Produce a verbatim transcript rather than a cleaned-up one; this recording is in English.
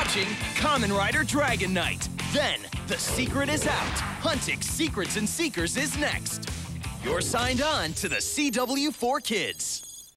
watching Kamen Rider Dragon Knight. Then, the secret is out. Huntik Secrets and Seekers is next. You're signed on to the C W four Kids.